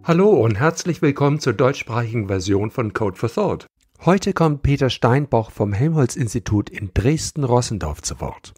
Hallo und herzlich willkommen zur deutschsprachigen Version von Code for Thought. Heute kommt Peter Steinbach vom Helmholtz-Institut in Dresden-Rossendorf zu Wort.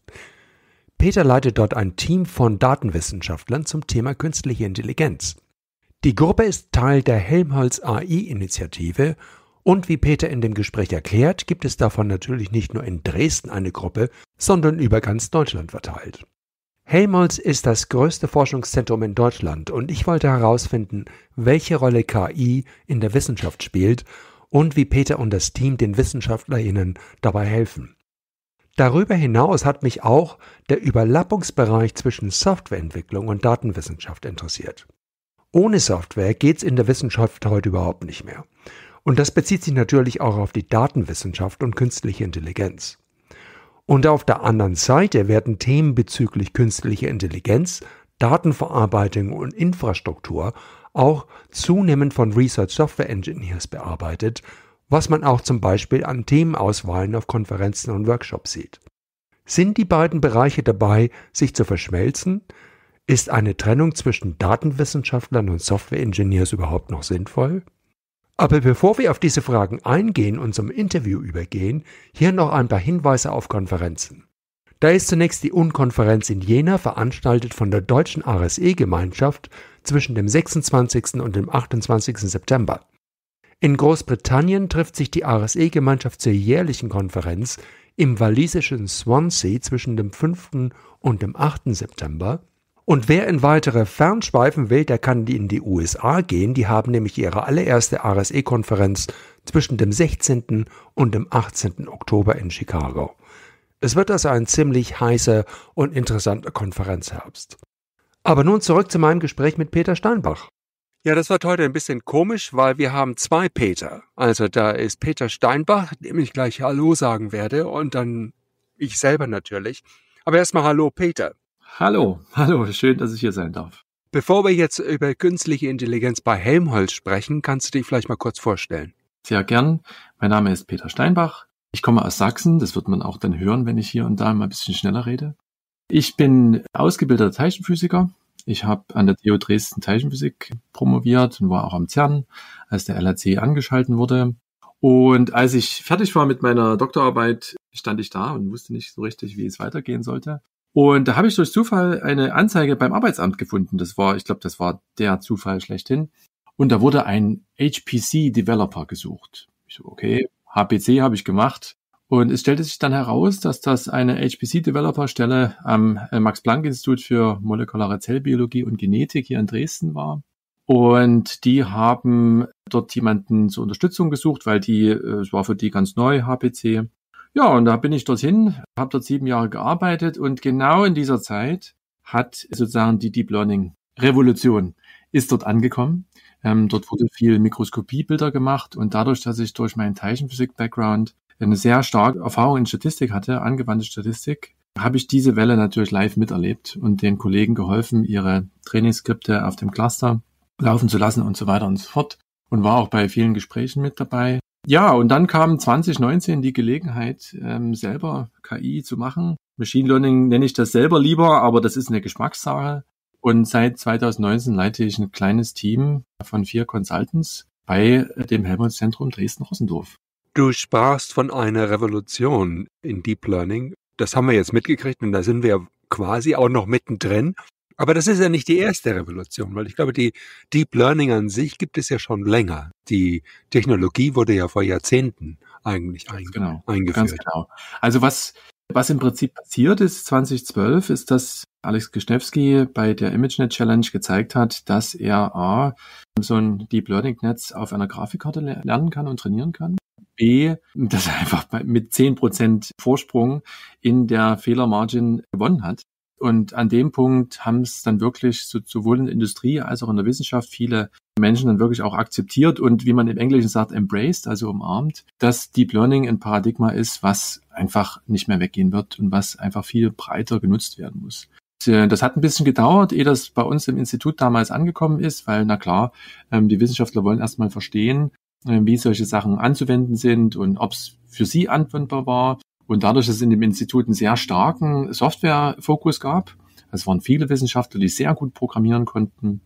Peter leitet dort ein Team von Datenwissenschaftlern zum Thema künstliche Intelligenz. Die Gruppe ist Teil der Helmholtz-AI-Initiative und wie Peter in dem Gespräch erklärt, gibt es davon natürlich nicht nur in Dresden eine Gruppe, sondern über ganz Deutschland verteilt. Helmholtz ist das größte Forschungszentrum in Deutschland und ich wollte herausfinden, welche Rolle KI in der Wissenschaft spielt und wie Peter und das Team den WissenschaftlerInnen dabei helfen. Darüber hinaus hat mich auch der Überlappungsbereich zwischen Softwareentwicklung und Datenwissenschaft interessiert. Ohne Software geht's in der Wissenschaft heute überhaupt nicht mehr. Und das bezieht sich natürlich auch auf die Datenwissenschaft und künstliche Intelligenz. Und auf der anderen Seite werden Themen bezüglich künstlicher Intelligenz, Datenverarbeitung und Infrastruktur auch zunehmend von Research Software Engineers bearbeitet, was man auch zum Beispiel an Themenauswahlen auf Konferenzen und Workshops sieht. Sind die beiden Bereiche dabei, sich zu verschmelzen? Ist eine Trennung zwischen Datenwissenschaftlern und Software Engineers überhaupt noch sinnvoll? Aber bevor wir auf diese Fragen eingehen und zum Interview übergehen, hier noch ein paar Hinweise auf Konferenzen. Da ist zunächst die UN-Konferenz in Jena, veranstaltet von der Deutschen RSE-Gemeinschaft zwischen dem 26. und dem 28. September. In Großbritannien trifft sich die RSE-Gemeinschaft zur jährlichen Konferenz im walisischen Swansea zwischen dem 5. und dem 8. September. Und wer in weitere Fernschweifen will, der kann in die USA gehen. Die haben nämlich ihre allererste RSE-Konferenz zwischen dem 16. und dem 18. Oktober in Chicago. Es wird also ein ziemlich heißer und interessanter Konferenzherbst. Aber nun zurück zu meinem Gespräch mit Peter Steinbach. Ja, das wird heute ein bisschen komisch, weil wir haben zwei Peter. Also da ist Peter Steinbach, dem ich gleich Hallo sagen werde, und dann ich selber natürlich. Aber erstmal Hallo Peter. Hallo, schön, dass ich hier sein darf. Bevor wir jetzt über künstliche Intelligenz bei Helmholtz sprechen, kannst du dich vielleicht mal kurz vorstellen? Sehr gern. Mein Name ist Peter Steinbach. Ich komme aus Sachsen. Das wird man auch dann hören, wenn ich hier und da mal ein bisschen schneller rede. Ich bin ausgebildeter Teilchenphysiker. Ich habe an der TU Dresden Teilchenphysik promoviert und war auch am CERN, als der LHC angeschalten wurde. Und als ich fertig war mit meiner Doktorarbeit, stand ich da und wusste nicht so richtig, wie es weitergehen sollte. Und da habe ich durch Zufall eine Anzeige beim Arbeitsamt gefunden. Das war der Zufall schlechthin. Und da wurde ein HPC-Developer gesucht. Ich so, okay, HPC habe ich gemacht. Und es stellte sich dann heraus, dass das eine HPC-Developer-Stelle am Max-Planck-Institut für molekulare Zellbiologie und Genetik hier in Dresden war. Und die haben dort jemanden zur Unterstützung gesucht, weil es war für die ganz neu, HPC. Ja, und da bin ich dorthin, habe dort 7 Jahre gearbeitet und genau in dieser Zeit hat sozusagen die Deep Learning Revolution ist dort angekommen. Dort wurde viel Mikroskopiebilder gemacht und dadurch, dass ich durch meinen Teilchenphysik-Background eine sehr starke Erfahrung in Statistik hatte, angewandte Statistik, habe ich diese Welle natürlich live miterlebt und den Kollegen geholfen, ihre Trainingsskripte auf dem Cluster laufen zu lassen und so weiter und so fort und war auch bei vielen Gesprächen mit dabei. Ja, und dann kam 2019 die Gelegenheit, selber KI zu machen. Machine Learning nenne ich das selber lieber, aber das ist eine Geschmackssache. Und seit 2019 leite ich ein kleines Team von 4 Consultants bei dem Helmholtz-Zentrum Dresden-Rossendorf. Du sprachst von einer Revolution in Deep Learning. Das haben wir jetzt mitgekriegt und da sind wir quasi auch noch mittendrin. Aber das ist ja nicht die erste Revolution, weil ich glaube, die Deep Learning an sich gibt es ja schon länger. Die Technologie wurde ja vor Jahrzehnten eigentlich eingeführt. Ganz genau. Also was im Prinzip passiert ist 2012, ist, dass Alex Krzeszewski bei der ImageNet Challenge gezeigt hat, dass er so ein Deep Learning Netz auf einer Grafikkarte lernen kann und trainieren kann. B, dass er einfach mit 10% Vorsprung in der Fehlermargin gewonnen hat. Und an dem Punkt haben es dann wirklich sowohl in der Industrie als auch in der Wissenschaft viele Menschen dann wirklich auch akzeptiert und, wie man im Englischen sagt, embraced, also umarmt, dass Deep Learning ein Paradigma ist, was einfach nicht mehr weggehen wird und was einfach viel breiter genutzt werden muss. Das hat ein bisschen gedauert, ehe das bei uns im Institut damals angekommen ist, weil, na klar, die Wissenschaftler wollen erstmal verstehen, wie solche Sachen anzuwenden sind und ob es für sie anwendbar war. Und dadurch, dass es in dem Institut einen sehr starken Software-Fokus gab, es waren viele Wissenschaftler, die sehr gut programmieren konnten.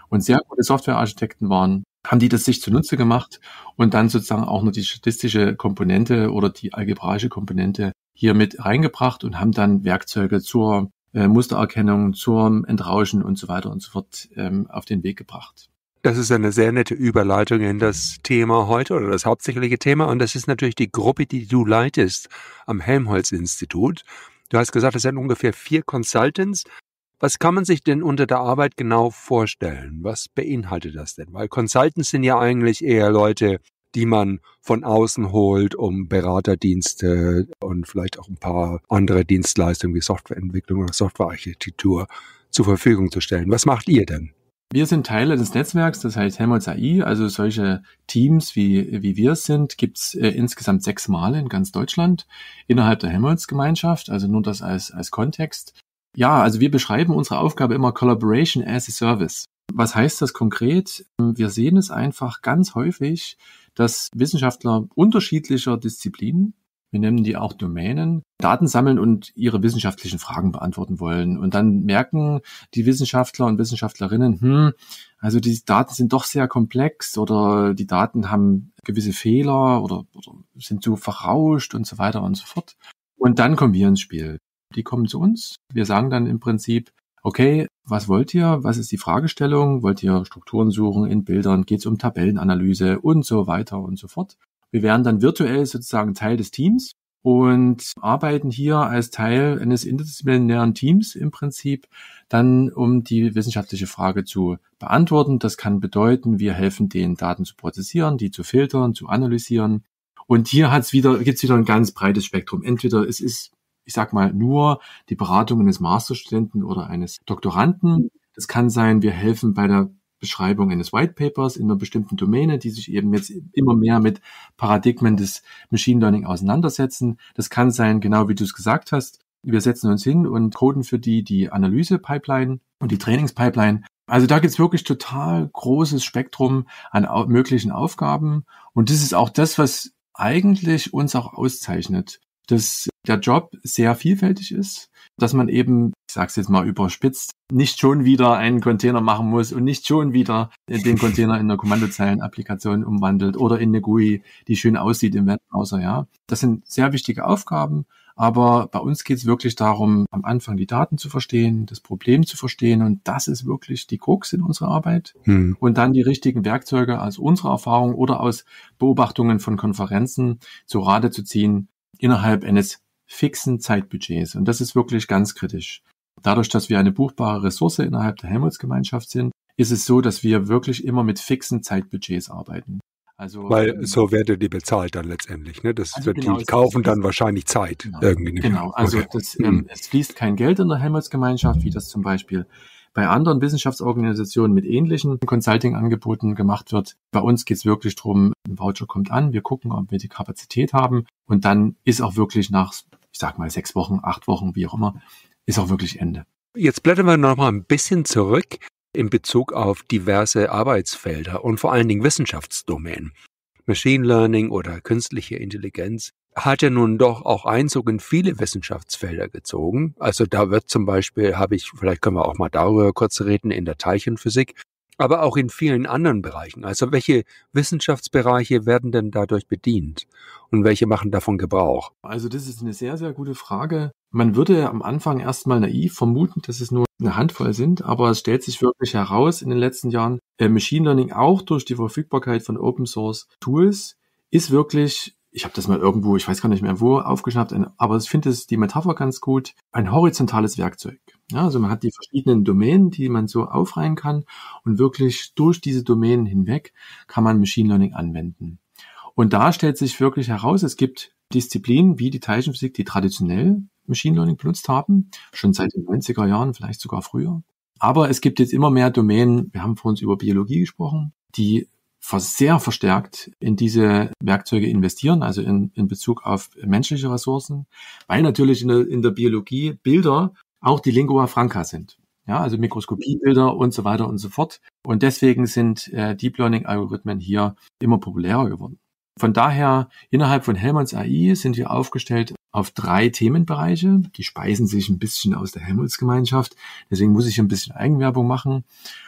und sehr gute Softwarearchitekten waren, haben die das sich zunutze gemacht und dann sozusagen auch noch die statistische Komponente oder die algebraische Komponente hier mit reingebracht und haben dann Werkzeuge zur Mustererkennung, zum Entrauschen und so weiter und so fort auf den Weg gebracht. Das ist eine sehr nette Überleitung in das Thema heute oder das hauptsächliche Thema. Und das ist natürlich die Gruppe, die du leitest am Helmholtz-Institut. Du hast gesagt, es sind ungefähr 4 Consultants. Was kann man sich denn unter der Arbeit genau vorstellen? Was beinhaltet das denn? Weil Consultants sind ja eigentlich eher Leute, die man von außen holt, um Beraterdienste und vielleicht auch ein paar andere Dienstleistungen wie Softwareentwicklung oder Softwarearchitektur zur Verfügung zu stellen. Was macht ihr denn? Wir sind Teile des Netzwerks, das heißt Helmholtz AI, also solche Teams wie wir es sind, gibt es insgesamt 6 Male in ganz Deutschland innerhalb der Helmholtz-Gemeinschaft, also nur das als Kontext. Ja, also wir beschreiben unsere Aufgabe immer Collaboration as a Service. Was heißt das konkret? Wir sehen es einfach ganz häufig, dass Wissenschaftler unterschiedlicher Disziplinen, wir nennen die auch Domänen, Daten sammeln und ihre wissenschaftlichen Fragen beantworten wollen. Und dann merken die Wissenschaftler und Wissenschaftlerinnen, also die Daten sind doch sehr komplex oder die Daten haben gewisse Fehler oder sind zu verrauscht und so weiter und so fort. Und dann kommen wir ins Spiel. Die kommen zu uns. Wir sagen dann im Prinzip, okay, was wollt ihr? Was ist die Fragestellung? Wollt ihr Strukturen suchen in Bildern? Geht es um Tabellenanalyse und so weiter und so fort? Wir werden dann virtuell sozusagen Teil des Teams und arbeiten hier als Teil eines interdisziplinären Teams im Prinzip dann, um die wissenschaftliche Frage zu beantworten. Das kann bedeuten, wir helfen den Daten zu prozessieren, die zu filtern, zu analysieren. Und hier gibt's wieder ein ganz breites Spektrum. Entweder es ist, ich sag mal, nur die Beratung eines Masterstudenten oder eines Doktoranden. Es kann sein, wir helfen bei der Beschreibung eines White Papers in einer bestimmten Domäne, die sich eben jetzt immer mehr mit Paradigmen des Machine Learning auseinandersetzen. Das kann sein, genau wie du es gesagt hast, wir setzen uns hin und coden für die Analyse-Pipeline und die Trainings-Pipeline. Also da gibt's wirklich total großes Spektrum an möglichen Aufgaben. Und das ist auch das, was eigentlich uns auch auszeichnet, dass der Job sehr vielfältig ist, dass man eben, ich sage es jetzt mal überspitzt, nicht schon wieder einen Container machen muss und nicht schon wieder den Container in einer Kommandozeilen-Applikation umwandelt oder in eine GUI, die schön aussieht im Webbrowser. Ja, das sind sehr wichtige Aufgaben, aber bei uns geht es wirklich darum, am Anfang die Daten zu verstehen, das Problem zu verstehen und das ist wirklich die Krux in unserer Arbeit. Und dann die richtigen Werkzeuge aus unserer Erfahrung oder aus Beobachtungen von Konferenzen zu Rate zu ziehen innerhalb eines fixen Zeitbudgets. Und das ist wirklich ganz kritisch. Dadurch, dass wir eine buchbare Ressource innerhalb der Helmholtz-Gemeinschaft sind, ist es so, dass wir wirklich immer mit fixen Zeitbudgets arbeiten. Also, weil so werdet ihr bezahlt dann letztendlich, ne? Die kaufen dann wahrscheinlich Zeit. Genau, irgendwie. Genau. Also es fließt kein Geld in der Helmholtz-Gemeinschaft, wie das zum Beispiel bei anderen Wissenschaftsorganisationen mit ähnlichen Consulting-Angeboten gemacht wird. Bei uns geht es wirklich darum, ein Voucher kommt an, wir gucken, ob wir die Kapazität haben und dann ist auch wirklich nach, ich sag mal, 6 Wochen, 8 Wochen, wie auch immer, ist auch wirklich Ende. Jetzt blättern wir noch mal ein bisschen zurück in Bezug auf diverse Arbeitsfelder und vor allen Dingen Wissenschaftsdomänen. Machine Learning oder künstliche Intelligenz hat ja nun doch auch Einzug in viele Wissenschaftsfelder gezogen. Also da wird zum Beispiel, vielleicht können wir auch mal darüber kurz reden, in der Teilchenphysik, aber auch in vielen anderen Bereichen. Also welche Wissenschaftsbereiche werden denn dadurch bedient und welche machen davon Gebrauch? Also das ist eine sehr, sehr gute Frage. Man würde am Anfang erstmal naiv vermuten, dass es nur eine Handvoll sind, aber es stellt sich wirklich heraus in den letzten Jahren, Machine Learning auch durch die Verfügbarkeit von Open Source Tools ist wirklich, ich habe das mal irgendwo, ich weiß gar nicht mehr wo, aufgeschnappt, aber ich finde die Metapher ganz gut, ein horizontales Werkzeug. Ja, also man hat die verschiedenen Domänen, die man so aufreihen kann und wirklich durch diese Domänen hinweg kann man Machine Learning anwenden. Und da stellt sich wirklich heraus, es gibt Disziplinen wie die Teilchenphysik, die traditionell Machine Learning benutzt haben, schon seit den 90er Jahren, vielleicht sogar früher. Aber es gibt jetzt immer mehr Domänen, wir haben vorhin über Biologie gesprochen, die sehr verstärkt in diese Werkzeuge investieren, also in Bezug auf menschliche Ressourcen, weil natürlich in der Biologie Bilder auch die Lingua Franca sind. Ja, also Mikroskopiebilder und so weiter und so fort. Und deswegen sind Deep Learning Algorithmen hier immer populärer geworden. Von daher, innerhalb von Helmholtz AI sind wir aufgestellt auf 3 Themenbereiche. Die speisen sich ein bisschen aus der Helmholtz-Gemeinschaft. Deswegen muss ich ein bisschen Eigenwerbung machen.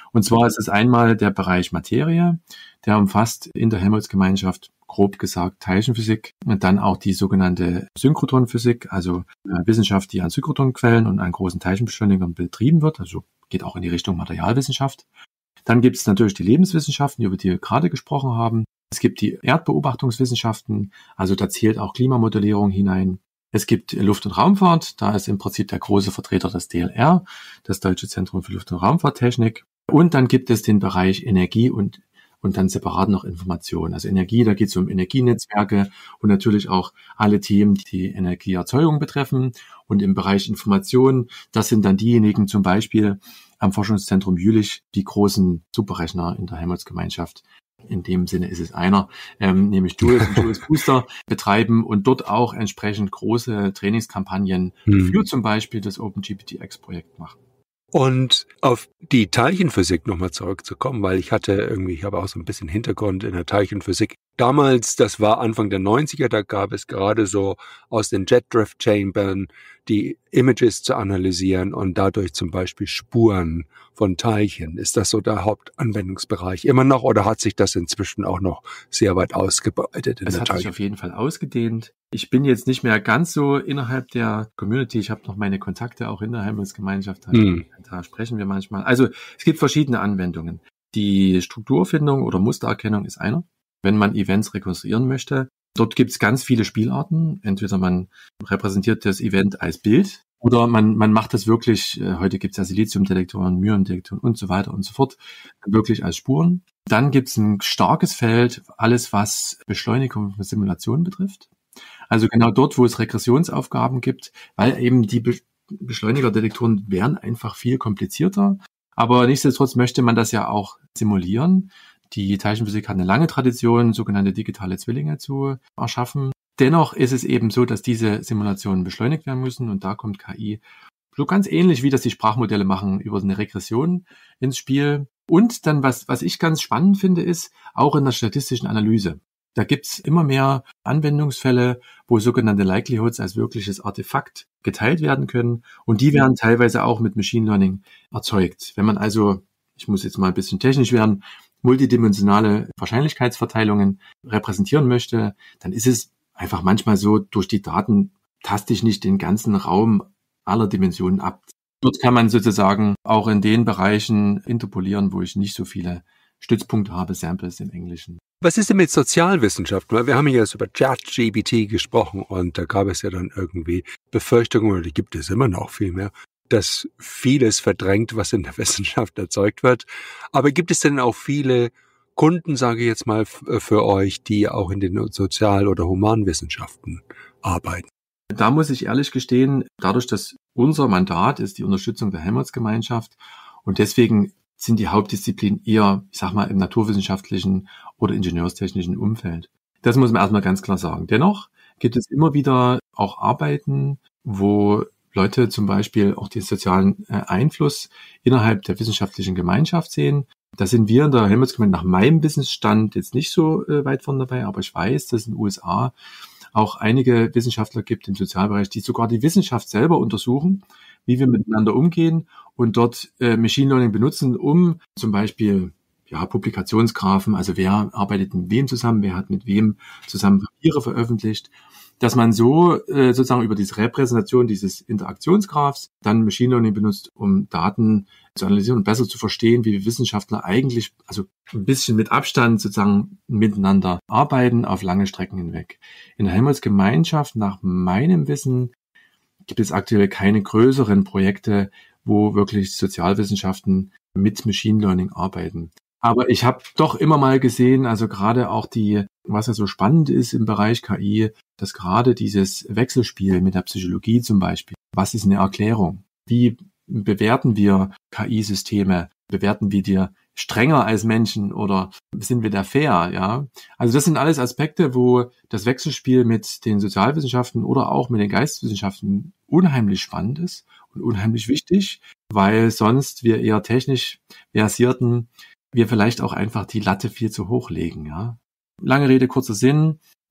Und zwar ist es einmal der Bereich Materie, der umfasst in der Helmholtz-Gemeinschaft grob gesagt Teilchenphysik und dann auch die sogenannte Synchrotronphysik, also Wissenschaft, die an Synchrotronquellen und an großen Teilchenbeschleunigern betrieben wird, also geht auch in die Richtung Materialwissenschaft. Dann gibt es natürlich die Lebenswissenschaften, über die wir gerade gesprochen haben. Es gibt die Erdbeobachtungswissenschaften, also da zählt auch Klimamodellierung hinein. Es gibt Luft- und Raumfahrt, da ist im Prinzip der große Vertreter das DLR, das Deutsche Zentrum für Luft- und Raumfahrttechnik. Und dann gibt es den Bereich Energie und dann separat noch Information. Also Energie, da geht es um Energienetzwerke und natürlich auch alle Themen, die die Energieerzeugung betreffen. Und im Bereich Information, das sind dann diejenigen zum Beispiel am Forschungszentrum Jülich, die großen Superrechner in der Helmholtz-Gemeinschaft. In dem Sinne ist es einer, nämlich Jules und Jules Booster betreiben und dort auch entsprechend große Trainingskampagnen für zum Beispiel das OpenGPTX-Projekt machen. Und auf die Teilchenphysik nochmal zurückzukommen, weil ich habe auch so ein bisschen Hintergrund in der Teilchenphysik. Damals, das war Anfang der 90er, da gab es gerade so aus den Jet Drift Chambern die Images zu analysieren und dadurch zum Beispiel Spuren von Teilchen. Ist das so der Hauptanwendungsbereich immer noch oder hat sich das inzwischen auch noch sehr weit ausgebreitet? Es hat sich auf jeden Fall ausgedehnt. Ich bin jetzt nicht mehr ganz so innerhalb der Community. Ich habe noch meine Kontakte auch in der Helmholtz-Gemeinschaft. Da sprechen wir manchmal. Also es gibt verschiedene Anwendungen. Die Strukturfindung oder Mustererkennung ist einer. Wenn man Events rekonstruieren möchte, dort gibt es ganz viele Spielarten. Entweder man repräsentiert das Event als Bild oder man macht das wirklich, heute gibt es ja Siliziumdetektoren, Myodendetektoren und so weiter und so fort, wirklich als Spuren. Dann gibt es ein starkes Feld, alles was Beschleunigung von Simulationen betrifft. Also genau dort, wo es Regressionsaufgaben gibt, weil eben die Beschleunigerdetektoren wären einfach viel komplizierter. Aber nichtsdestotrotz möchte man das ja auch simulieren. Die Teilchenphysik hat eine lange Tradition, sogenannte digitale Zwillinge zu erschaffen. Dennoch ist es eben so, dass diese Simulationen beschleunigt werden müssen und da kommt KI so ganz ähnlich, wie das die Sprachmodelle machen, über eine Regression ins Spiel. Und dann, was ich ganz spannend finde, ist auch in der statistischen Analyse. Da gibt's immer mehr Anwendungsfälle, wo sogenannte Likelihoods als wirkliches Artefakt geteilt werden können. Und die werden teilweise auch mit Machine Learning erzeugt. Wenn man also, ich muss jetzt mal ein bisschen technisch werden, multidimensionale Wahrscheinlichkeitsverteilungen repräsentieren möchte, dann ist es einfach manchmal so, durch die Daten taste ich nicht den ganzen Raum aller Dimensionen ab. Dort kann man sozusagen auch in den Bereichen interpolieren, wo ich nicht so viele Stützpunkte habe, Samples im Englischen. Was ist denn mit Sozialwissenschaften? Weil wir haben ja jetzt über ChatGPT gesprochen und da gab es ja dann irgendwie Befürchtungen, oder die gibt es immer noch viel mehr, dass vieles verdrängt, was in der Wissenschaft erzeugt wird. Aber gibt es denn auch viele Kunden, sage ich jetzt mal, für euch, die auch in den Sozial- oder Humanwissenschaften arbeiten? Da muss ich ehrlich gestehen, dadurch, dass unser Mandat ist die Unterstützung der Helmholtz-Gemeinschaft und deswegen sind die Hauptdisziplinen eher, ich sag mal, im naturwissenschaftlichen oder ingenieurstechnischen Umfeld. Das muss man erstmal ganz klar sagen. Dennoch gibt es immer wieder auch Arbeiten, wo Leute zum Beispiel auch den sozialen Einfluss innerhalb der wissenschaftlichen Gemeinschaft sehen. Da sind wir in der Helmholtz-Gemeinschaft nach meinem Wissensstand jetzt nicht so weit von dabei, aber ich weiß, dass in den USA auch einige Wissenschaftler gibt im Sozialbereich, die sogar die Wissenschaft selber untersuchen, wie wir miteinander umgehen und dort Machine Learning benutzen, um zum Beispiel Publikationsgraphen, also wer arbeitet mit wem zusammen, wer hat mit wem zusammen Papiere veröffentlicht, dass man so sozusagen über diese Repräsentation dieses Interaktionsgraphs dann Machine Learning benutzt, um Daten zu analysieren und besser zu verstehen, wie wir Wissenschaftler eigentlich, also ein bisschen mit Abstand sozusagen miteinander arbeiten auf lange Strecken hinweg. In der Helmholtz-Gemeinschaft, nach meinem Wissen, gibt es aktuell keine größeren Projekte, wo wirklich Sozialwissenschaften mit Machine Learning arbeiten. Aber ich habe doch immer mal gesehen, also gerade auch was ja so spannend ist im Bereich KI, dass gerade dieses Wechselspiel mit der Psychologie zum Beispiel, was ist eine Erklärung? Wie bewerten wir KI-Systeme? Bewerten wir die strenger als Menschen oder sind wir da fair? Ja, also das sind alles Aspekte, wo das Wechselspiel mit den Sozialwissenschaften oder auch mit den Geisteswissenschaften unheimlich spannend ist und unheimlich wichtig, weil sonst wir eher technisch versierten wir vielleicht auch einfach die Latte viel zu hoch legen. Ja? Lange Rede, kurzer Sinn.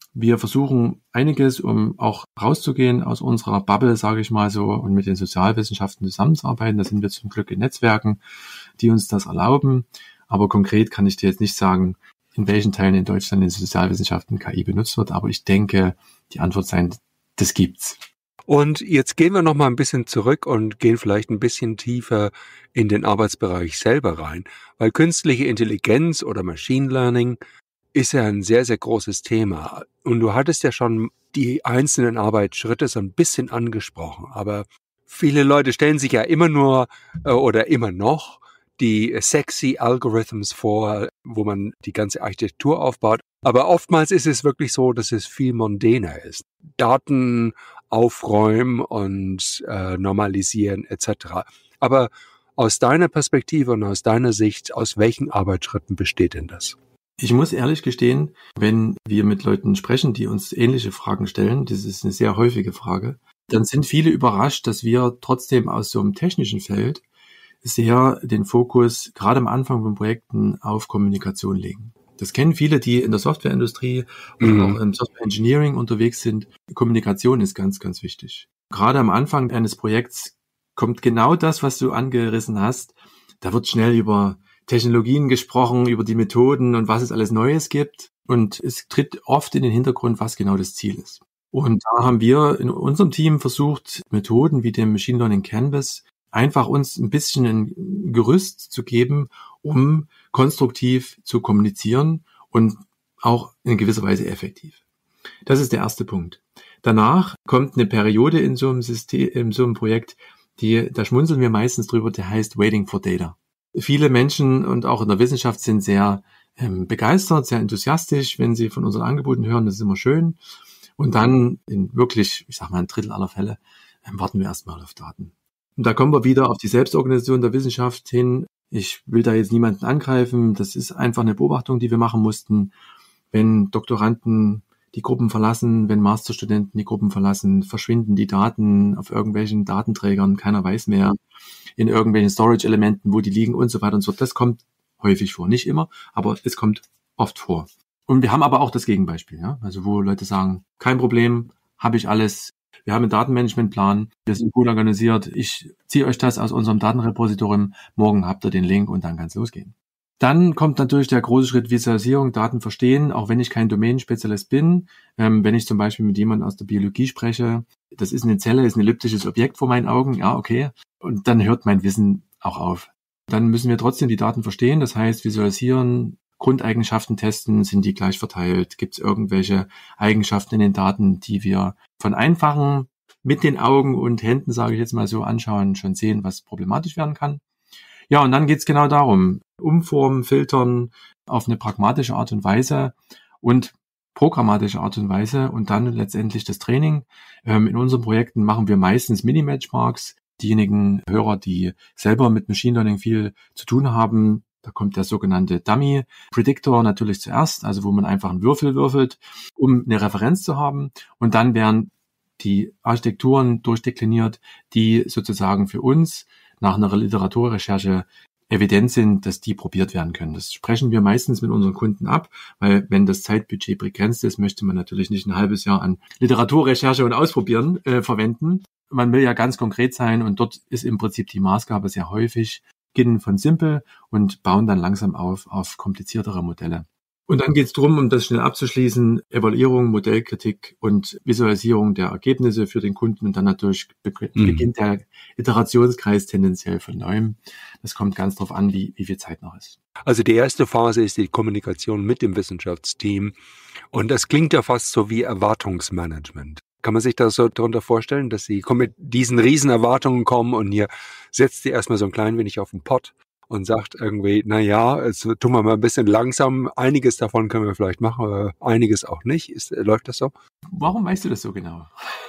Wir versuchen einiges, um auch rauszugehen aus unserer Bubble, sage ich mal so, und mit den Sozialwissenschaften zusammenzuarbeiten. Da sind wir zum Glück in Netzwerken, die uns das erlauben. Aber konkret kann ich dir jetzt nicht sagen, in welchen Teilen in Deutschland in den Sozialwissenschaften KI benutzt wird. Aber ich denke, die Antwort sein, das gibt's. Und jetzt gehen wir noch mal ein bisschen zurück und gehen vielleicht ein bisschen tiefer in den Arbeitsbereich selber rein, weil künstliche Intelligenz oder Machine Learning ist ja ein sehr, sehr großes Thema. Und du hattest ja schon die einzelnen Arbeitsschritte so ein bisschen angesprochen. Aber viele Leute stellen sich ja immer nur oder immer noch die sexy Algorithms vor, wo man die ganze Architektur aufbaut. Aber oftmals ist es wirklich so, dass es viel mondäner ist. Daten aufräumen und normalisieren etc. Aber aus deiner Perspektive und aus deiner Sicht, aus welchen Arbeitsschritten besteht denn das? Ich muss ehrlich gestehen, wenn wir mit Leuten sprechen, die uns ähnliche Fragen stellen, das ist eine sehr häufige Frage, dann sind viele überrascht, dass wir trotzdem aus so einem technischen Feld sehr den Fokus gerade am Anfang von Projekten auf Kommunikation legen. Das kennen viele, die in der Softwareindustrie oder auch im Software Engineering unterwegs sind. Kommunikation ist ganz, ganz wichtig. Gerade am Anfang eines Projekts kommt genau das, was du angerissen hast. Da wird schnell über Technologien gesprochen, über die Methoden und was es alles Neues gibt. Und es tritt oft in den Hintergrund, was genau das Ziel ist. Und da haben wir in unserem Team versucht, Methoden wie dem Machine Learning Canvas einfach uns ein bisschen ein Gerüst zu geben, um konstruktiv zu kommunizieren und auch in gewisser Weise effektiv. Das ist der erste Punkt. Danach kommt eine Periode in so einem System, in so einem Projekt, da schmunzeln wir meistens drüber, der heißt Waiting for Data. Viele Menschen und auch in der Wissenschaft sind sehr begeistert, sehr enthusiastisch, wenn sie von unseren Angeboten hören, das ist immer schön. Und dann in wirklich, ich sag mal, ein Drittel aller Fälle warten wir erstmal auf Daten. Und da kommen wir wieder auf die Selbstorganisation der Wissenschaft hin. Ich will da jetzt niemanden angreifen. Das ist einfach eine Beobachtung, die wir machen mussten. Wenn Doktoranden die Gruppen verlassen, wenn Masterstudenten die Gruppen verlassen, verschwinden die Daten auf irgendwelchen Datenträgern, keiner weiß mehr, in irgendwelchen Storage-Elementen, wo die liegen und so weiter und so fort. Das kommt häufig vor. Nicht immer, aber es kommt oft vor. Und wir haben aber auch das Gegenbeispiel, ja? Also wo Leute sagen, kein Problem, habe ich alles. Wir haben einen Datenmanagementplan, wir sind gut organisiert. Ich ziehe euch das aus unserem Datenrepositorium. Morgen habt ihr den Link und dann kann es losgehen. Dann kommt natürlich der große Schritt Visualisierung, Daten verstehen, auch wenn ich kein Domänenspezialist bin. Wenn ich zum Beispiel mit jemandem aus der Biologie spreche, das ist eine Zelle, ist ein elliptisches Objekt vor meinen Augen, ja, okay. Und dann hört mein Wissen auch auf. Dann müssen wir trotzdem die Daten verstehen, das heißt visualisieren, Grundeigenschaften testen, sind die gleich verteilt? Gibt es irgendwelche Eigenschaften in den Daten, die wir von einfachen mit den Augen und Händen, sage ich jetzt mal so, anschauen, schon sehen, was problematisch werden kann? Ja, und dann geht's genau darum, umformen, filtern auf eine pragmatische Art und Weise und programmatische Art und Weise und dann letztendlich das Training. In unseren Projekten machen wir meistens Mini-Benchmarks. Diejenigen Hörer, die selber mit Machine Learning viel zu tun haben, da kommt der sogenannte Dummy Predictor natürlich zuerst, also wo man einfach einen Würfel würfelt, um eine Referenz zu haben. Und dann werden die Architekturen durchdekliniert, die sozusagen für uns nach einer Literaturrecherche evident sind, dass die probiert werden können. Das sprechen wir meistens mit unseren Kunden ab, weil wenn das Zeitbudget begrenzt ist, möchte man natürlich nicht ein halbes Jahr an Literaturrecherche und Ausprobieren verwenden. Man will ja ganz konkret sein und dort ist im Prinzip die Maßgabe sehr häufig, beginnen von simpel und bauen dann langsam auf kompliziertere Modelle. Und dann geht es darum, um das schnell abzuschließen, Evaluierung, Modellkritik und Visualisierung der Ergebnisse für den Kunden und dann natürlich beginnt der Iterationskreis tendenziell von neuem. Das kommt ganz drauf an, wie viel Zeit noch ist. Also die erste Phase ist die Kommunikation mit dem Wissenschaftsteam und das klingt ja fast so wie Erwartungsmanagement. Kann man sich das so darunter vorstellen, dass Sie mit diesen riesen Erwartungen kommen und ihr setzt die erstmal so ein klein wenig auf den Pott und sagt irgendwie, na ja, jetzt tun wir mal ein bisschen langsam, einiges davon können wir vielleicht machen, aber einiges auch nicht. Läuft das so? Warum weißt du das so genau?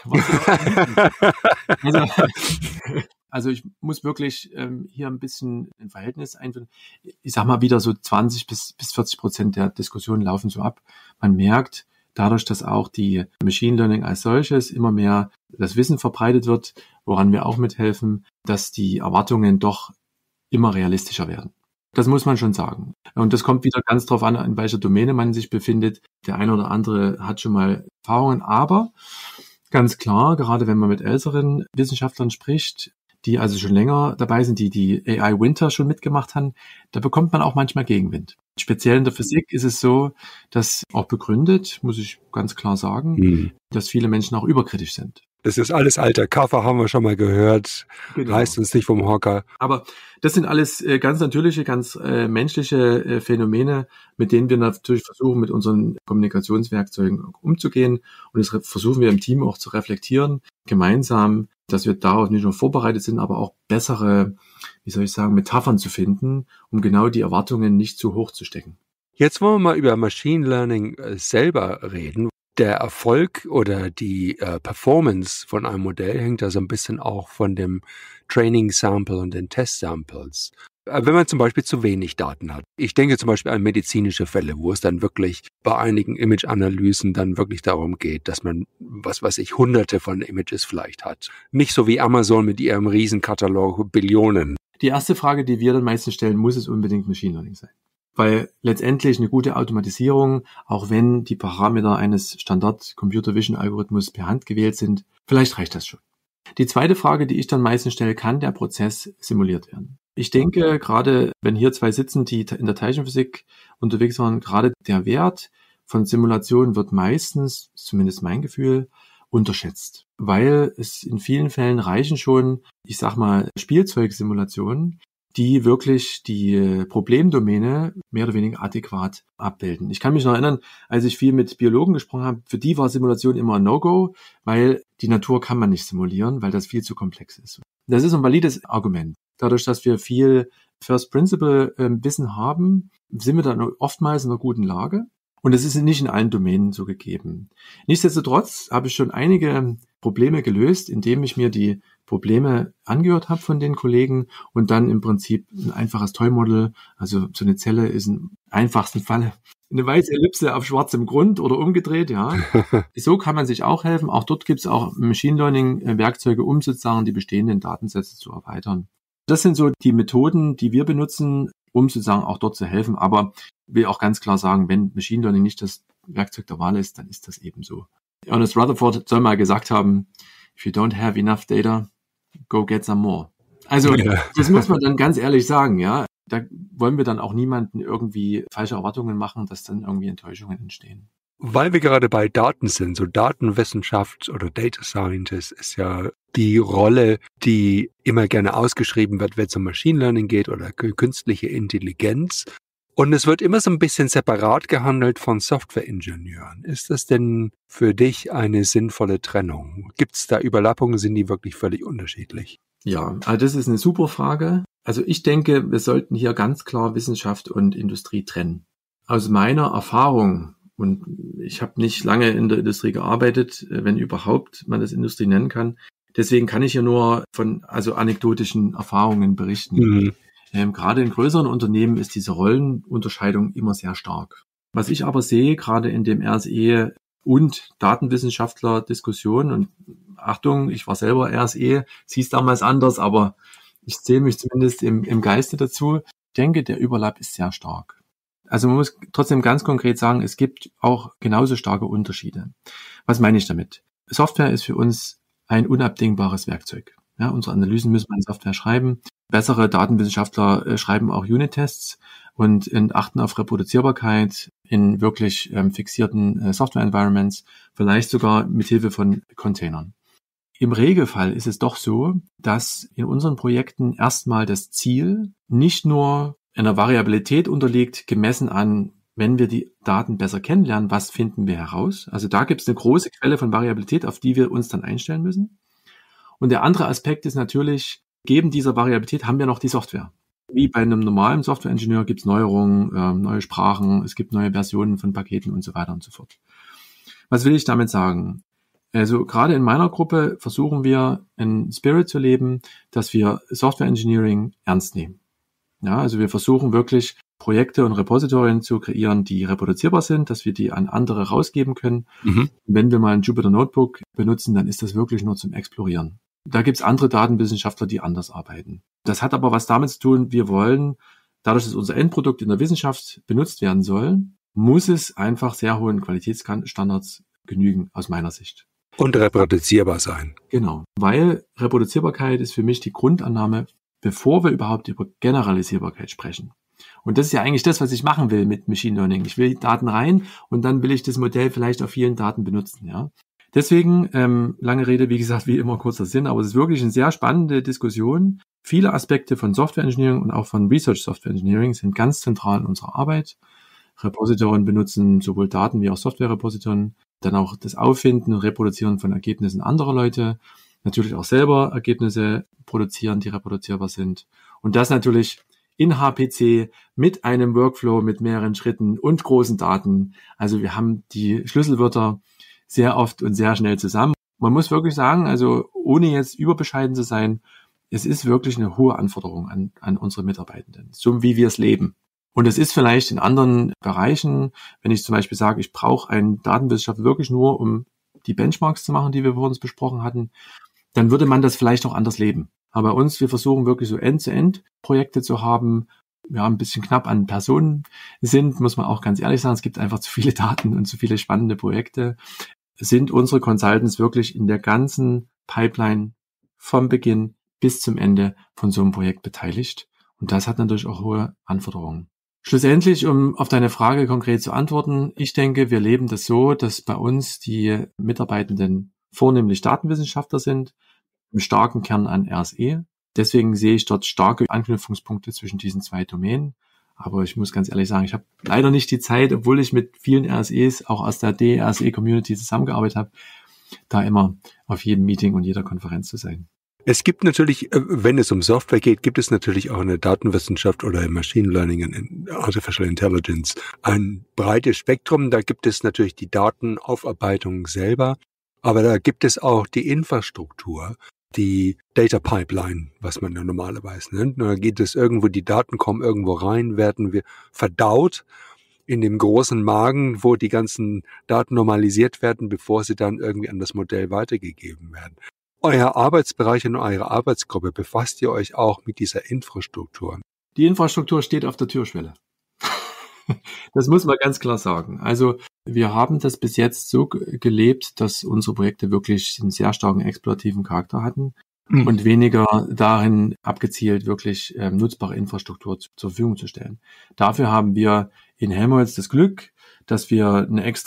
Also ich muss wirklich hier ein bisschen ein Verhältnis einführen. Ich sag mal wieder so 20-40% der Diskussionen laufen so ab. Man merkt, dadurch, dass auch die Machine Learning als solches immer mehr das Wissen verbreitet wird, woran wir auch mithelfen, dass die Erwartungen doch immer realistischer werden. Das muss man schon sagen. Und das kommt wieder ganz drauf an, in welcher Domäne man sich befindet. Der eine oder andere hat schon mal Erfahrungen, aber ganz klar, gerade wenn man mit älteren Wissenschaftlern spricht, die also schon länger dabei sind, die AI Winter schon mitgemacht haben, da bekommt man auch manchmal Gegenwind. Speziell in der Physik ist es so, dass auch begründet, muss ich ganz klar sagen, dass viele Menschen auch überkritisch sind. Das ist alles alter Kaffee, haben wir schon mal gehört. Genau. Reißt uns nicht vom Hocker. Aber das sind alles ganz natürliche, ganz menschliche Phänomene, mit denen wir natürlich versuchen, mit unseren Kommunikationswerkzeugen umzugehen. Und das versuchen wir im Team auch zu reflektieren, gemeinsam, dass wir darauf nicht nur vorbereitet sind, aber auch bessere, Metaphern zu finden, um genau die Erwartungen nicht zu hoch zu stecken. Jetzt wollen wir mal über Machine Learning selber reden. Der Erfolg oder die Performance von einem Modell hängt da so ein bisschen auch von dem Training Sample und den Test Samples. Wenn man zum Beispiel zu wenig Daten hat. Ich denke zum Beispiel an medizinische Fälle, wo es dann wirklich bei einigen Image-Analysen dann wirklich darum geht, dass man, hunderte von Images vielleicht hat. Nicht so wie Amazon mit ihrem Riesenkatalog Billionen. Die erste Frage, die wir dann meistens stellen, muss es unbedingt Machine Learning sein? Weil letztendlich eine gute Automatisierung, auch wenn die Parameter eines Standard-Computer-Vision-Algorithmus per Hand gewählt sind, vielleicht reicht das schon. Die zweite Frage, die ich dann meistens stelle, kann der Prozess simuliert werden? Ich denke, gerade wenn hier zwei sitzen, die in der Teilchenphysik unterwegs waren, gerade der Wert von Simulationen wird meistens, zumindest mein Gefühl, unterschätzt. Weil es in vielen Fällen reichen schon, Spielzeugsimulationen, die wirklich die Problemdomäne mehr oder weniger adäquat abbilden. Ich kann mich noch erinnern, als ich viel mit Biologen gesprochen habe, für die war Simulation immer ein No-Go, weil die Natur kann man nicht simulieren, weil das viel zu komplex ist. Das ist ein valides Argument. Dadurch, dass wir viel First-Principle-Wissen haben, sind wir dann oftmals in einer guten Lage. Und das ist nicht in allen Domänen so gegeben. Nichtsdestotrotz habe ich schon einige Probleme gelöst, indem ich mir die Probleme angehört habe von den Kollegen und dann im Prinzip ein einfaches Toy-Model, also so eine Zelle ist im einfachsten Falle eine weiße Ellipse auf schwarzem Grund oder umgedreht, ja. So kann man sich auch helfen. Auch dort gibt es auch Machine Learning-Werkzeuge, um sozusagen die bestehenden Datensätze zu erweitern. Das sind so die Methoden, die wir benutzen, um sozusagen auch dort zu helfen. Aber ich will auch ganz klar sagen, wenn Machine Learning nicht das Werkzeug der Wahl ist, dann ist das eben so. Ernest Rutherford soll mal gesagt haben, if you don't have enough data, go get some more. Also das muss man dann ganz ehrlich sagen, ja. Da wollen wir dann auch niemanden irgendwie falsche Erwartungen machen, dass dann irgendwie Enttäuschungen entstehen. Weil wir gerade bei Daten sind, so Datenwissenschaft oder Data Scientist ist ja die Rolle, die immer gerne ausgeschrieben wird, wenn es um Machine Learning geht oder künstliche Intelligenz. Und es wird immer so ein bisschen separat gehandelt von Softwareingenieuren. Ist das denn für dich eine sinnvolle Trennung? Gibt es da Überlappungen, sind die wirklich völlig unterschiedlich? Ja, also das ist eine super Frage. Also ich denke, wir sollten hier ganz klar Wissenschaft und Industrie trennen. Aus meiner Erfahrung, und ich habe nicht lange in der Industrie gearbeitet, wenn überhaupt man das Industrie nennen kann, deswegen kann ich hier nur von anekdotischen Erfahrungen berichten. Gerade in größeren Unternehmen ist diese Rollenunterscheidung immer sehr stark. Was ich aber sehe, gerade in dem RSE und Datenwissenschaftler-Diskussion, und Achtung, ich war selber RSE, es hieß damals anders, aber ich zähle mich zumindest im Geiste dazu. Ich denke, der Überlapp ist sehr stark. Also man muss trotzdem ganz konkret sagen, es gibt auch genauso starke Unterschiede. Was meine ich damit? Software ist für uns ein unabdingbares Werkzeug. Ja, unsere Analysen müssen wir in Software schreiben. Bessere Datenwissenschaftler schreiben auch Unit-Tests und achten auf Reproduzierbarkeit in wirklich fixierten Software-Environments, vielleicht sogar mit Hilfe von Containern. Im Regelfall ist es doch so, dass in unseren Projekten erstmal das Ziel nicht nur einer Variabilität unterliegt, gemessen an, wenn wir die Daten besser kennenlernen, was finden wir heraus? Also da gibt es eine große Quelle von Variabilität, auf die wir uns dann einstellen müssen. Und der andere Aspekt ist natürlich, neben dieser Variabilität haben wir noch die Software. Wie bei einem normalen Softwareingenieur gibt es Neuerungen, neue Sprachen, es gibt neue Versionen von Paketen und so weiter und so fort. Was will ich damit sagen? Also gerade in meiner Gruppe versuchen wir einen Spirit zu leben, dass wir Software Engineering ernst nehmen. Ja, also wir versuchen wirklich Projekte und Repositorien zu kreieren, die reproduzierbar sind, dass wir die an andere rausgeben können. Wenn wir mal ein Jupyter Notebook benutzen, dann ist das wirklich nur zum Explorieren. Da gibt's andere Datenwissenschaftler, die anders arbeiten. Das hat aber was damit zu tun, wir wollen dadurch, dass unser Endprodukt in der Wissenschaft benutzt werden soll, muss es einfach sehr hohen Qualitätsstandards genügen, aus meiner Sicht. Und reproduzierbar sein. Genau, weil Reproduzierbarkeit ist für mich die Grundannahme, bevor wir überhaupt über Generalisierbarkeit sprechen. Und das ist ja eigentlich das, was ich machen will mit Machine Learning. Ich will Daten rein und dann will ich das Modell vielleicht auf vielen Daten benutzen. Ja. Deswegen, lange Rede, wie gesagt, wie immer kurzer Sinn, aber es ist wirklich eine sehr spannende Diskussion. Viele Aspekte von Software Engineering und auch von Research Software Engineering sind ganz zentral in unserer Arbeit. Repositoren benutzen sowohl Daten wie auch Software-Repositoren, dann auch das Auffinden und Reproduzieren von Ergebnissen anderer Leute, natürlich auch selber Ergebnisse produzieren, die reproduzierbar sind. Und das natürlich in HPC mit einem Workflow mit mehreren Schritten und großen Daten. Also wir haben die Schlüsselwörter sehr oft und sehr schnell zusammen. Man muss wirklich sagen, also ohne jetzt überbescheiden zu sein, es ist wirklich eine hohe Anforderung an unsere Mitarbeitenden, so wie wir es leben. Und es ist vielleicht in anderen Bereichen, wenn ich zum Beispiel sage, ich brauche einen Datenwissenschaftler wirklich nur, um die Benchmarks zu machen, die wir vor uns besprochen hatten, dann würde man das vielleicht auch anders leben. Aber bei uns, wir versuchen wirklich so End-to-End-Projekte zu haben, ja, ein bisschen knapp an Personen sind, muss man auch ganz ehrlich sagen, es gibt einfach zu viele Daten und zu viele spannende Projekte, sind unsere Consultants wirklich in der ganzen Pipeline vom Beginn bis zum Ende von so einem Projekt beteiligt. Und das hat natürlich auch hohe Anforderungen. Schlussendlich, um auf deine Frage konkret zu antworten, ich denke, wir leben das so, dass bei uns die Mitarbeitenden vornehmlich Datenwissenschaftler sind, im starken Kern an RSE. Deswegen sehe ich dort starke Anknüpfungspunkte zwischen diesen zwei Domänen. Aber ich muss ganz ehrlich sagen, ich habe leider nicht die Zeit, obwohl ich mit vielen RSEs, auch aus der DRSE-Community zusammengearbeitet habe, da immer auf jedem Meeting und jeder Konferenz zu sein. Es gibt natürlich, wenn es um Software geht, gibt es natürlich auch in der Datenwissenschaft oder im Machine Learning und Artificial Intelligence ein breites Spektrum. Da gibt es natürlich die Datenaufarbeitung selber, aber da gibt es auch die Infrastruktur, die Data Pipeline, was man ja normalerweise nennt. Da geht es irgendwo, die Daten kommen irgendwo rein, werden wir verdaut in dem großen Magen, wo die ganzen Daten normalisiert werden, bevor sie dann irgendwie an das Modell weitergegeben werden. Euer Arbeitsbereich und eure Arbeitsgruppe, befasst ihr euch auch mit dieser Infrastruktur? Die Infrastruktur steht auf der Türschwelle. Das muss man ganz klar sagen. Also wir haben das bis jetzt so gelebt, dass unsere Projekte wirklich einen sehr starken explorativen Charakter hatten und weniger darin abgezielt, wirklich nutzbare Infrastruktur zur Verfügung zu stellen. Dafür haben wir in Helmholtz das Glück, dass wir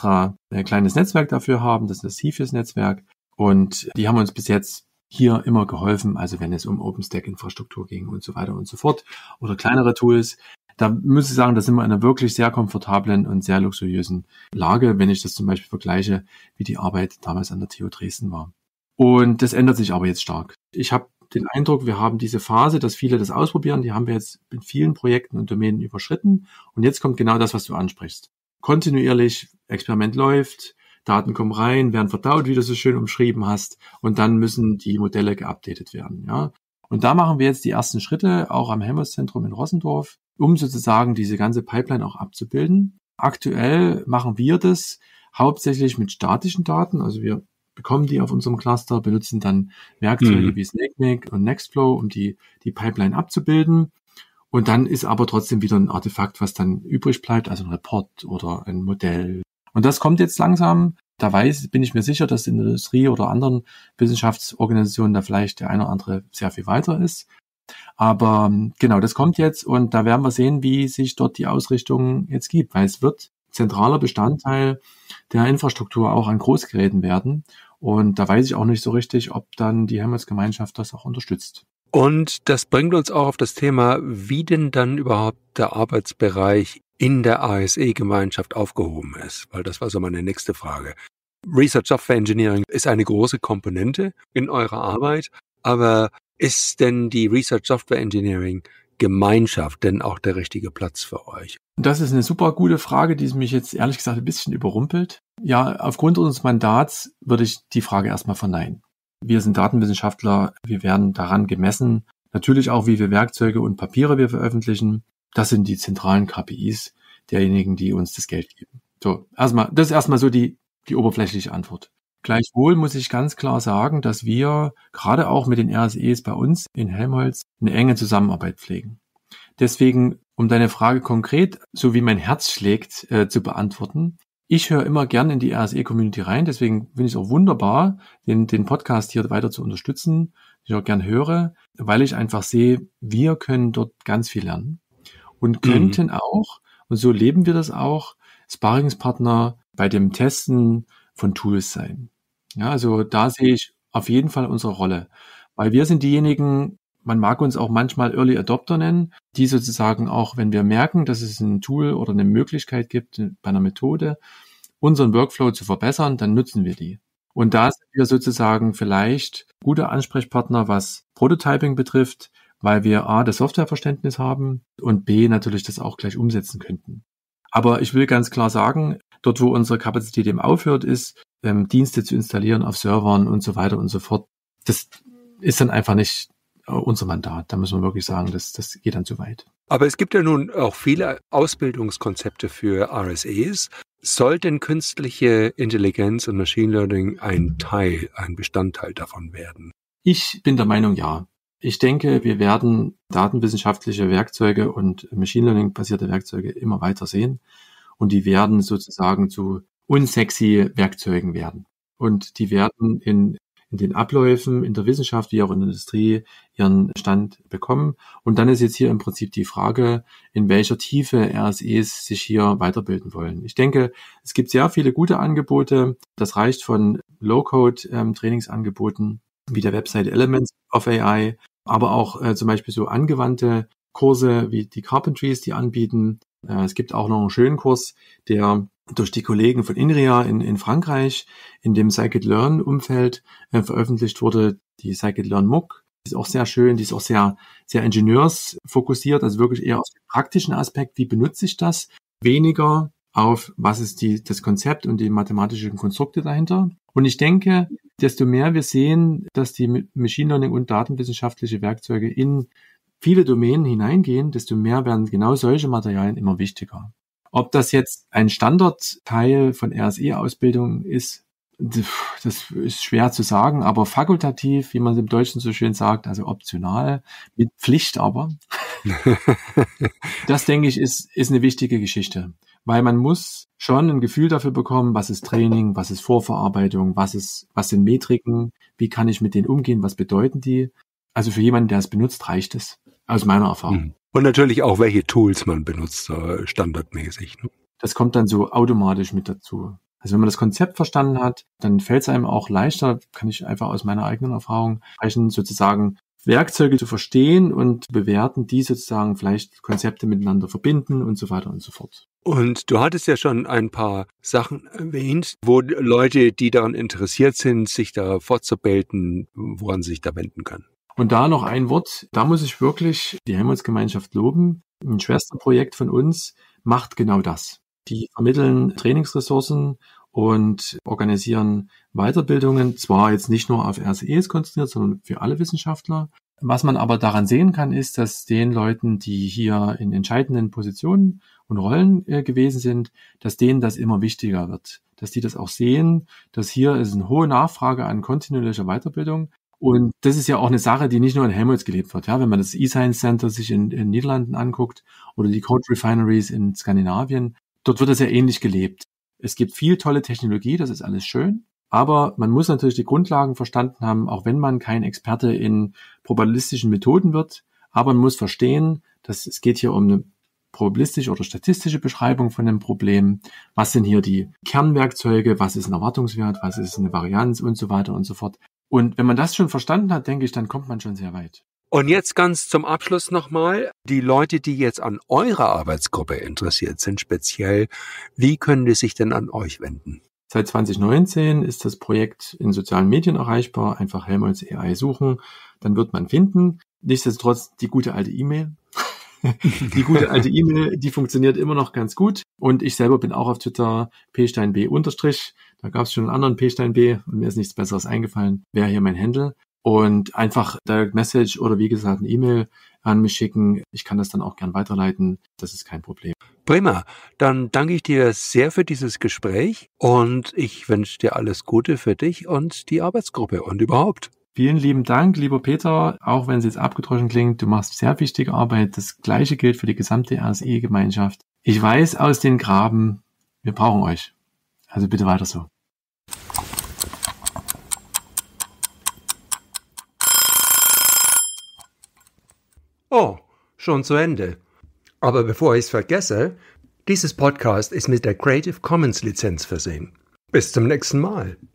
ein kleines Netzwerk dafür haben, das ist das CFIUS-Netzwerk. Und die haben uns bis jetzt hier immer geholfen, also wenn es um OpenStack-Infrastruktur ging und so weiter und so fort oder kleinere Tools. Da muss ich sagen, da sind wir in einer wirklich sehr komfortablen und sehr luxuriösen Lage, wenn ich das zum Beispiel vergleiche, wie die Arbeit damals an der TU Dresden war. Und das ändert sich aber jetzt stark. Ich habe den Eindruck, wir haben diese Phase, dass viele das ausprobieren, die haben wir jetzt in vielen Projekten und Domänen überschritten. Und jetzt kommt genau das, was du ansprichst. Kontinuierlich, Experiment läuft, Daten kommen rein, werden verdaut, wie du so schön umschrieben hast, und dann müssen die Modelle geupdatet werden. Ja. Und da machen wir jetzt die ersten Schritte, auch am Helmholtz-Zentrum in Rossendorf, um sozusagen diese ganze Pipeline auch abzubilden. Aktuell machen wir das hauptsächlich mit statischen Daten, also wir bekommen die auf unserem Cluster, benutzen dann Werkzeuge wie SnakeMake und Nextflow, um die Pipeline abzubilden. Und dann ist aber trotzdem wieder ein Artefakt, was dann übrig bleibt, also ein Report oder ein Modell. Und das kommt jetzt langsam. Da bin ich mir sicher, dass in der Industrie oder anderen Wissenschaftsorganisationen da vielleicht der eine oder andere sehr viel weiter ist. Aber genau, das kommt jetzt und da werden wir sehen, wie sich dort die Ausrichtung jetzt gibt, weil es wird zentraler Bestandteil der Infrastruktur auch an Großgeräten werden. Und da weiß ich auch nicht so richtig, ob dann die Helmholtz-Gemeinschaft das auch unterstützt. Und das bringt uns auch auf das Thema, wie denn dann überhaupt der Arbeitsbereich in der ASE-Gemeinschaft aufgehoben ist, weil das war so meine nächste Frage. Research Software Engineering ist eine große Komponente in eurer Arbeit, aber ist denn die Research Software Engineering Gemeinschaft denn auch der richtige Platz für euch? Das ist eine super gute Frage, die mich jetzt ehrlich gesagt ein bisschen überrumpelt. Ja, aufgrund unseres Mandats würde ich die Frage erstmal verneinen. Wir sind Datenwissenschaftler, wir werden daran gemessen, natürlich auch, wie wir Werkzeuge und Papiere wir veröffentlichen. Das sind die zentralen KPIs derjenigen, die uns das Geld geben. So, das ist erstmal so die oberflächliche Antwort. Gleichwohl muss ich ganz klar sagen, dass wir gerade auch mit den RSEs bei uns in Helmholtz eine enge Zusammenarbeit pflegen. Deswegen, um deine Frage konkret, so wie mein Herz schlägt, zu beantworten. Ich höre immer gern in die RSE-Community rein, deswegen finde ich es auch wunderbar, den Podcast hier weiter zu unterstützen, ich auch gern höre, weil ich einfach sehe, wir können dort ganz viel lernen und könnten auch, und so leben wir das auch, Sparringspartner bei dem Testen von Tools sein. Ja, also da sehe ich auf jeden Fall unsere Rolle, weil wir sind diejenigen, man mag uns auch manchmal Early Adopter nennen, die sozusagen auch, wenn wir merken, dass es ein Tool oder eine Möglichkeit gibt, bei einer Methode, unseren Workflow zu verbessern, dann nutzen wir die. Und da sind wir sozusagen vielleicht gute Ansprechpartner, was Prototyping betrifft, weil wir A, das Softwareverständnis haben und B, natürlich das auch gleich umsetzen könnten. Aber ich will ganz klar sagen, dort, wo unsere Kapazität eben aufhört, ist, Dienste zu installieren auf Servern und so weiter und so fort. Das ist dann einfach nicht unser Mandat. Da müssen wir wirklich sagen, das geht dann zu weit. Aber es gibt ja nun auch viele Ausbildungskonzepte für RSEs. Soll denn künstliche Intelligenz und Machine Learning ein Bestandteil davon werden? Ich bin der Meinung, ja. Ich denke, wir werden datenwissenschaftliche Werkzeuge und Machine Learning-basierte Werkzeuge immer weiter sehen. Und die werden sozusagen zu unsexy Werkzeugen werden. Und die werden in den Abläufen, in der Wissenschaft wie auch in der Industrie ihren Stand bekommen. Und dann ist jetzt hier im Prinzip die Frage, in welcher Tiefe RSEs sich hier weiterbilden wollen. Ich denke, es gibt sehr viele gute Angebote. Das reicht von Low-Code-Trainingsangeboten wie der Website Elements of AI, aber auch zum Beispiel so angewandte Kurse wie die Carpentries, die anbieten. Es gibt auch noch einen schönen Kurs, der durch die Kollegen von INRIA in Frankreich in dem Scikit-Learn-Umfeld veröffentlicht wurde, die Scikit-Learn-MOOC. Die ist auch sehr schön, die ist auch sehr, sehr ingenieursfokussiert, also wirklich eher auf den praktischen Aspekt, wie benutze ich das, weniger auf, was ist das Konzept und die mathematischen Konstrukte dahinter. Und ich denke, desto mehr wir sehen, dass die Machine Learning und datenwissenschaftliche Werkzeuge in viele Domänen hineingehen, desto mehr werden genau solche Materialien immer wichtiger. Ob das jetzt ein Standardteil von RSE-Ausbildung ist, das ist schwer zu sagen, aber fakultativ, wie man es im Deutschen so schön sagt, also optional, mit Pflicht aber. Das, denke ich, ist eine wichtige Geschichte, weil man muss schon ein Gefühl dafür bekommen, was ist Training, was ist Vorverarbeitung, was sind Metriken, wie kann ich mit denen umgehen, was bedeuten die. Also für jemanden, der es benutzt, reicht es, aus meiner Erfahrung. Und natürlich auch, welche Tools man benutzt, standardmäßig. Ne? Das kommt dann so automatisch mit dazu. Also wenn man das Konzept verstanden hat, dann fällt es einem auch leichter, kann ich einfach aus meiner eigenen Erfahrung sprechen, sozusagen Werkzeuge zu verstehen und bewerten, die sozusagen vielleicht Konzepte miteinander verbinden und so weiter und so fort. Und du hattest ja schon ein paar Sachen erwähnt, wo Leute, die daran interessiert sind, sich da fortzubilden, woran sie sich da wenden können. Und da noch ein Wort, da muss ich wirklich die Helmholtz-Gemeinschaft loben. Ein Schwesterprojekt von uns macht genau das. Die vermitteln Trainingsressourcen und organisieren Weiterbildungen, zwar jetzt nicht nur auf RSEs konzentriert, sondern für alle Wissenschaftler. Was man aber daran sehen kann, ist, dass den Leuten, die hier in entscheidenden Positionen und Rollen gewesen sind, dass denen das immer wichtiger wird. Dass die das auch sehen, dass hier ist eine hohe Nachfrage an kontinuierlicher Weiterbildung. Und das ist ja auch eine Sache, die nicht nur in Helmholtz gelebt wird. Ja, wenn man das eScience Center sich in Niederlanden anguckt oder die Code Refineries in Skandinavien, dort wird das ja ähnlich gelebt. Es gibt viel tolle Technologie, das ist alles schön. Aber man muss natürlich die Grundlagen verstanden haben, auch wenn man kein Experte in probabilistischen Methoden wird. Aber man muss verstehen, dass es geht hier um eine probabilistische oder statistische Beschreibung von einem Problem. Was sind hier die Kernwerkzeuge? Was ist ein Erwartungswert? Was ist eine Varianz? Und so weiter und so fort. Und wenn man das schon verstanden hat, denke ich, dann kommt man schon sehr weit. Und jetzt ganz zum Abschluss nochmal, die Leute, die jetzt an eurer Arbeitsgruppe interessiert sind, speziell, wie können die sich denn an euch wenden? Seit 2019 ist das Projekt in sozialen Medien erreichbar. Einfach Helmholtz AI suchen, dann wird man finden. Nichtsdestotrotz die gute alte E-Mail. Die gute alte E-Mail, die funktioniert immer noch ganz gut. Und ich selber bin auch auf Twitter psteinb_. Da gab es schon einen anderen psteinb und mir ist nichts Besseres eingefallen. Wäre hier mein Handle. Und einfach Direct Message oder wie gesagt eine E-Mail an mich schicken. Ich kann das dann auch gern weiterleiten. Das ist kein Problem. Prima. Dann danke ich dir sehr für dieses Gespräch und ich wünsche dir alles Gute für dich und die Arbeitsgruppe und überhaupt. Vielen lieben Dank, lieber Peter, auch wenn es jetzt abgedroschen klingt, du machst sehr wichtige Arbeit. Das Gleiche gilt für die gesamte RSI-Gemeinschaft. Ich weiß aus den Graben, wir brauchen euch. Also bitte weiter so. Oh, schon zu Ende. Aber bevor ich es vergesse, dieses Podcast ist mit der Creative Commons Lizenz versehen. Bis zum nächsten Mal.